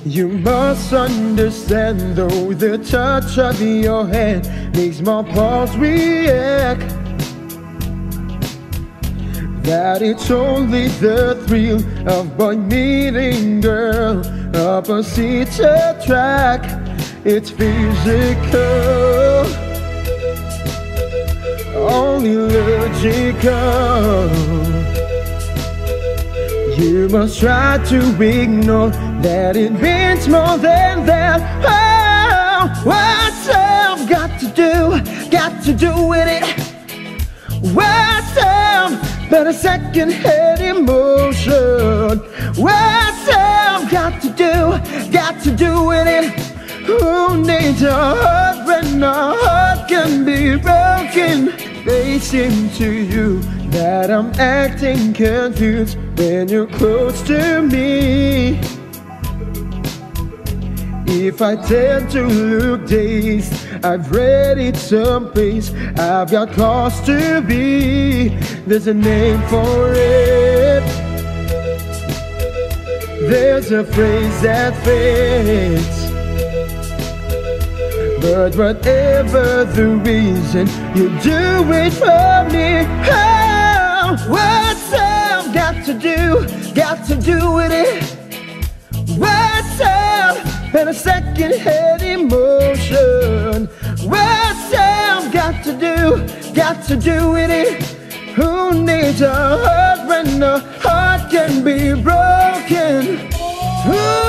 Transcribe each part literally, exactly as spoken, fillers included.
You must understand, though the touch of your hand makes my pulse react, that it's only the thrill of boy meeting girl, opposites attract. It's physical, only logical. You must try to ignore that it means more than that. Oh, what's up? Got to do, got to do with it. What's up? But a second-hand emotion. What's up? Got to do, got to do with it. Who needs a heart when a heart can be broken? They seem to you that I'm acting confused when you're close to me. If I tend to look dazed, I've read it someplace, I've got cause to be. There's a name for it, there's a phrase that fits. But whatever the reason, you do it for me. Oh, what's up? Got to do, got to do with it. What's up? And a second-hand emotion. What's up? Got to do, got to do with it. Who needs a heart when a heart can be broken? Ooh.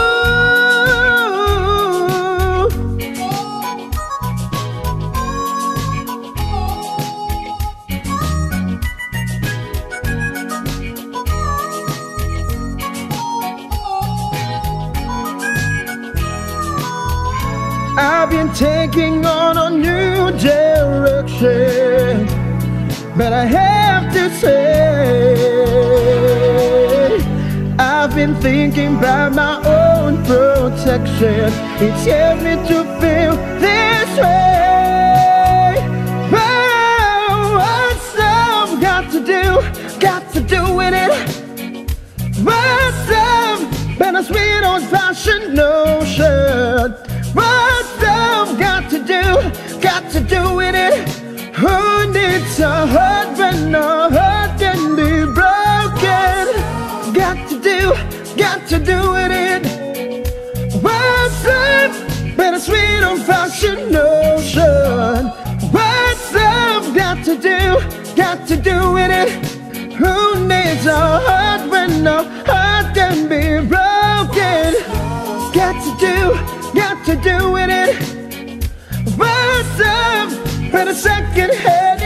I've been taking on a new direction, but I have to say, I've been thinking about my own protection. It's helped me to feel this way. Oh, what's up? Got to do, got to do with it. What's up? Been a sweet old-fashioned notion. What's up? Got to do, got to do with it. Who needs a heart when a heart can be broken? Got to do, got to do with it. What's up? Been a sweet old-fashioned notion. What's up? Got to do, got to do with it. Who needs a heart when a heart can be broken? Got to do, got to do with it. What's up? And a second head